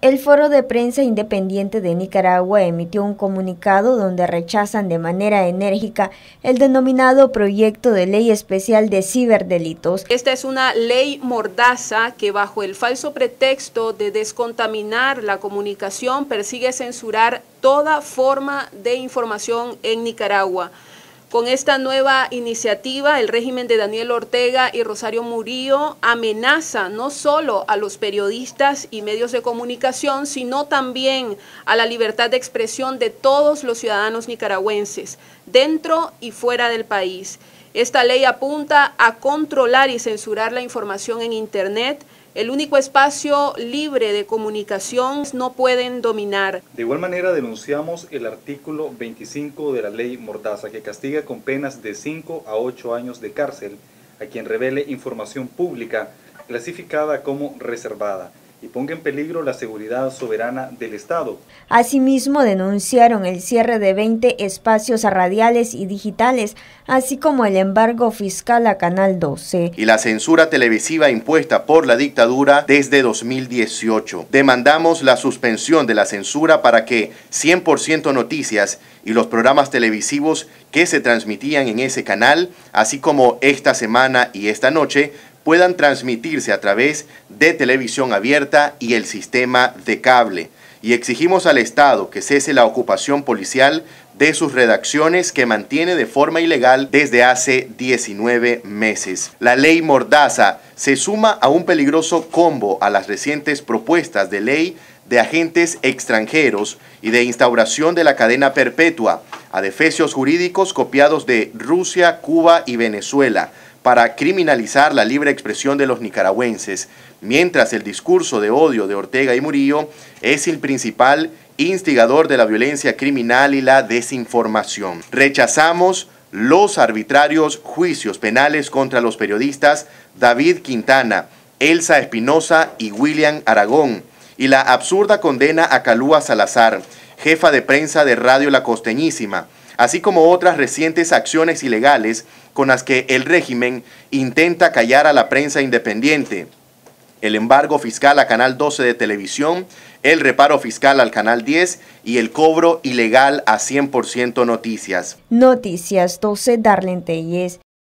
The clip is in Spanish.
El Foro de Prensa Independiente de Nicaragua emitió un comunicado donde rechazan de manera enérgica el denominado Proyecto de Ley Especial de Ciberdelitos. Esta es una ley mordaza que bajo el falso pretexto de descontaminar la comunicación persigue censurar toda forma de información en Nicaragua. Con esta nueva iniciativa, el régimen de Daniel Ortega y Rosario Murillo amenaza no solo a los periodistas y medios de comunicación, sino también a la libertad de expresión de todos los ciudadanos nicaragüenses, dentro y fuera del país. Esta ley apunta a controlar y censurar la información en Internet. El único espacio libre de comunicación no pueden dominar. De igual manera denunciamos el artículo 25 de la ley Mordaza, que castiga con penas de 5 a 8 años de cárcel a quien revele información pública clasificada como reservada y ponga en peligro la seguridad soberana del Estado. Asimismo, denunciaron el cierre de 20 espacios radiales y digitales, así como el embargo fiscal a Canal 12. Y la censura televisiva impuesta por la dictadura desde 2018. Demandamos la suspensión de la censura para que 100% Noticias y los programas televisivos que se transmitían en ese canal, así como esta semana y esta noche, puedan transmitirse a través de televisión abierta y el sistema de cable. Y exigimos al Estado que cese la ocupación policial de sus redacciones que mantiene de forma ilegal desde hace 19 meses. La ley Mordaza se suma a un peligroso combo a las recientes propuestas de ley de agentes extranjeros y de instauración de la cadena perpetua, adefesios jurídicos copiados de Rusia, Cuba y Venezuela, para criminalizar la libre expresión de los nicaragüenses, mientras el discurso de odio de Ortega y Murillo es el principal instigador de la violencia criminal y la desinformación. Rechazamos los arbitrarios juicios penales contra los periodistas David Quintana, Elsa Espinosa y William Aragón, y la absurda condena a Kalua Salazar, jefa de prensa de Radio La Costeñísima, así como otras recientes acciones ilegales con las que el régimen intenta callar a la prensa independiente. El embargo fiscal a Canal 12 de televisión, el reparo fiscal al Canal 10 y el cobro ilegal a 100% Noticias. Noticias 12, Darlene Telles.